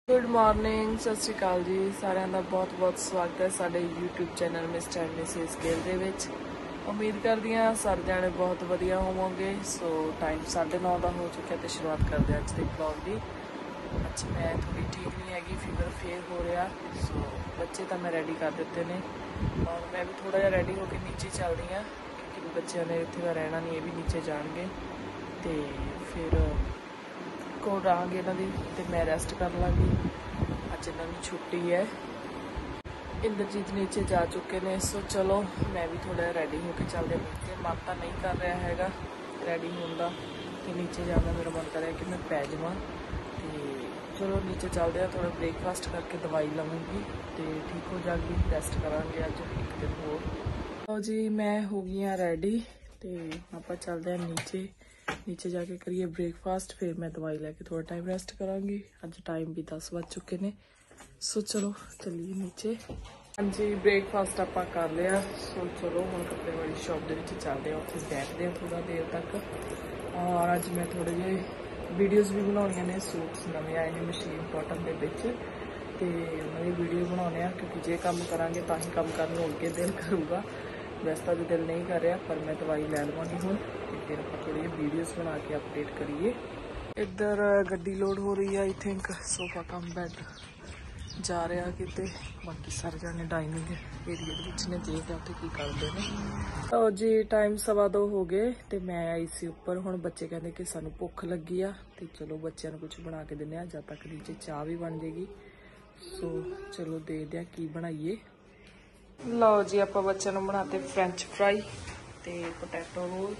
Good morning, सत श्री अकाल जी। सारिਆਂ ਦਾ बहुत स्वागत है साडे YouTube channel mister and missus scale दे विच। उम्मीद करदी हां सारे जाने बहुत वधिया होवोगे। सो टाइम 9:30 का हो चुका है तो शुरुआत करते हैं अज के ब्लॉग की। अच्छा, मैं थोड़ी ठीक नहीं हैगी, फीवर फेर हो रहा। सो बच्चे तो मैं रेडी कर दिते ने और मैं भी थोड़ा जिहा रेडी होकर नीचे चल रही हाँ, क्योंकि बच्चों ने इत्थे का रहना नहीं, ये भी नीचे जाएंगे तो फिर कोल रहांगे इन्हां दी ते मैं रेस्ट कर लाँगी। अज इन्हां दी छुट्टी है। इंद्रजीत नीचे जा चुके ने। सो चलो मैं भी थोड़ा रेडी होकर चलते नीचे। मन तो नहीं कर रहा हैगा रेडी होने का, तो नीचे जाना मेरा मन कर रहा है कि मैं पै जावां। तो चलो नीचे चलते हैं, थोड़ा ब्रेकफास्ट करके दवाई लवांगी तो ठीक हो जाएगी। रेस्ट करांगे अज एक दिन होर। तो जी मैं हो गई हाँ रेडी, तो आप चलते हैं नीचे। नीचे जाके करिए ब्रेकफास्ट, फिर मैं दवाई लैके थोड़ा टाइम रेस्ट करांगी। अज टाइम भी 10 बज चुके ने। सो चलो चलिए नीचे। हाँ जी, ब्रेकफास्ट आप कर लिया। सो चलो हम कपड़े वाली शॉप के चलते हैं, उत्थे बैठते हैं थोड़ा देर तक। और अज मैं थोड़े जे वीडियोज़ भी बनानियां ने। सूट्स नवे आए हैं मशीन कॉटन के विच, तो उन्होंने वीडियो बनाने, क्योंकि जे काम करांगे तो ही काम करने अगे दिल करूँगा। वैसे तो दिल नहीं कर रहा, पर मैं दवाई लै लवांगी हुण, फिर आप थोड़ी वीडियोज़ बना के अपडेट करिए। इधर गड्डी लोड हो रही है, I think sofa cum bed जा रहा किते। बाकी सारे जाने डाइनिंग एरिया ने, देखा उत्थे की करते हैं। तो जी टाइम 2:15 हो गए तो मैं आई सी उपर। हुण बच्चे कहते कि सानू भुख लगी आ, तो चलो बच्चों को कुछ बना के दिंदे, जब तक नीचे चाह भी बन जाएगी। सो चलो देखते हैं की बनाइए। लो जी आप बच्चों को बनाते फ्रेंच फ्राई ते पोटैटो रोल।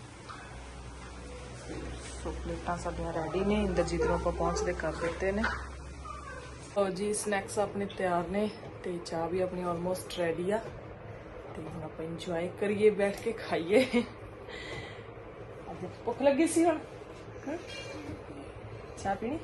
सो प्लेटा साडियां रेडी ने, इंद्रजीत को आप पहुँचते कर देते ने। लो जी स्नैक्स अपने तैयार ने, तो चाह भी अपनी ऑलमोस्ट रेडी आ। तो हम आप इंजॉय करिए, बैठ के खाइए। भुख लगी सी हुण चाह पीनी।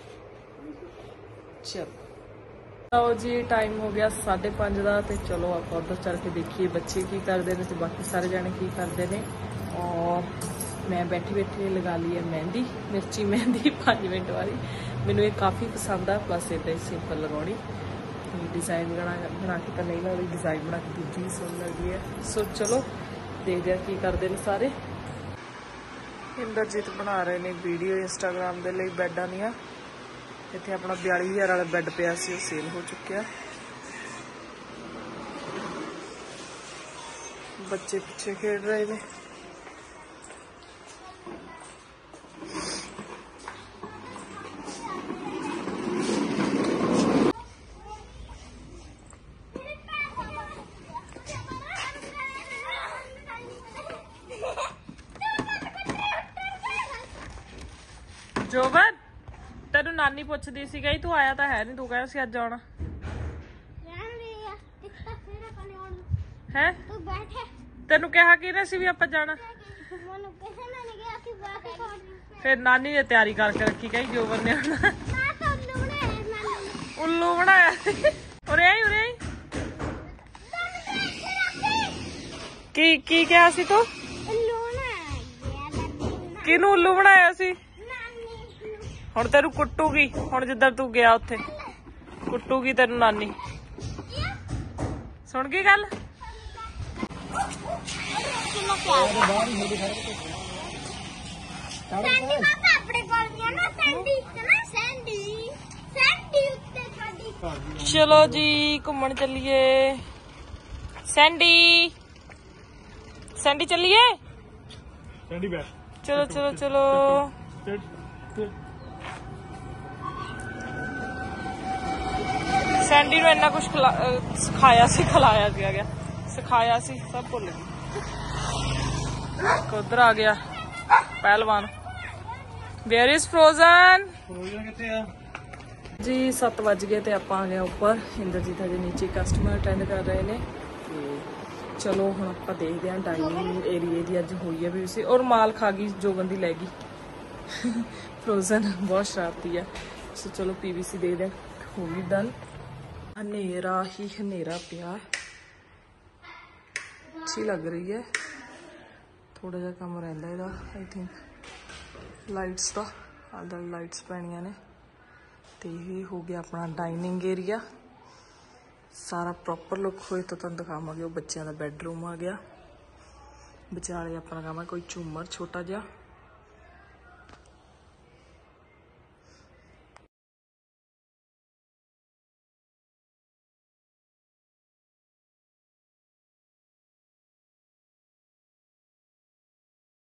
चलो आओ जी टाइम हो गया 5:30 का, तो चलो आप उधर चल के देखिए बच्चे की करते हैं, तो बाकी सारे जाने की करते हैं। और मैं बैठी बैठी लगा ली है मेहंदी, मिर्ची मेहंदी 5 मिनट वाली। मैनू ये काफ़ी पसंद आ, बस इदा ही सिंपल लगानी। डिज़ाइन बना के तो नहीं लगती, डिज़ाइन बना के दूजी ही सोहनी लगती है। सो चलो देखते हैं की करते हैं सारे। इंद्रजीत बना रहे हैं वीडियो इंस्टाग्राम के लिए बैडा दियाँ। इतने अपना 42,000 वाला बैड पिया सी, सेल हो चुका। बच्चे पिछे खेल रहे हैं। जोबन तेनू नानी पुछदी सी गई, तू आया तो है नहीं, तू कहना सी अज आना है। तेनू कहा कि सी भी आप जाना, फिर नानी ने तैयारी करके रखी कही जोबन ने आना। उल्लू बनाया उरे आई उरे आई। की कहा सी तू? किनू उल्लू बनाया सी? हुण तेनू कुट्टूगी, हुण जिधर तू गया उत्थे कुट्टूगी तेनू नानी। सुन गई गल? चलो जी घूमन चलिए। सैंडी सैंडी चलिए। चलो चलो चलो। सैंडी ने इन्ना कुछ सिखाया सी, खिलाया गया, सिखाया सी, सब भुल गई। उधर आ गया पहलवान। Where is frozen? जी 7 बज गए तो आप आ गए उपर। इंद्रजीत हजे नीचे कस्टमर अटेंड कर रहे हैं। चलो हम आप देखते हैं डाइनिंग एरिए की अज हुई है भी सी, और माल खा गई जो बंदी लै गई। फ्रोजन बहुत शरारती है। सो चलो PVC दे दें, हो गई डन। हनेरा ही हनेरा पिया, अच्छी लग रही है। थोड़ा जा कम रहिंदा इहदा आई थिंक लाइट्स का, अंदर लाइट्स पैनियां ने। ਤੇ ਇਹ ਹੋ ਗਿਆ ਆਪਣਾ ਡਾਈਨਿੰਗ ਏਰੀਆ। ਸਾਰਾ ਪ੍ਰੋਪਰ ਲੁੱਕ ਹੋਏ ਤਾਂ ਤੁਹਾਨੂੰ ਦਿਖਾਵਾਂਗੇ। ਉਹ ਬੱਚਿਆਂ ਦਾ ਬੈਡਰੂਮ ਆ ਗਿਆ। ਵਿਚਾਲੇ ਆਪਣਾ ਕੰਮ ਹੈ ਕੋਈ ਝੂਮਰ ਛੋਟਾ ਜਿਹਾ।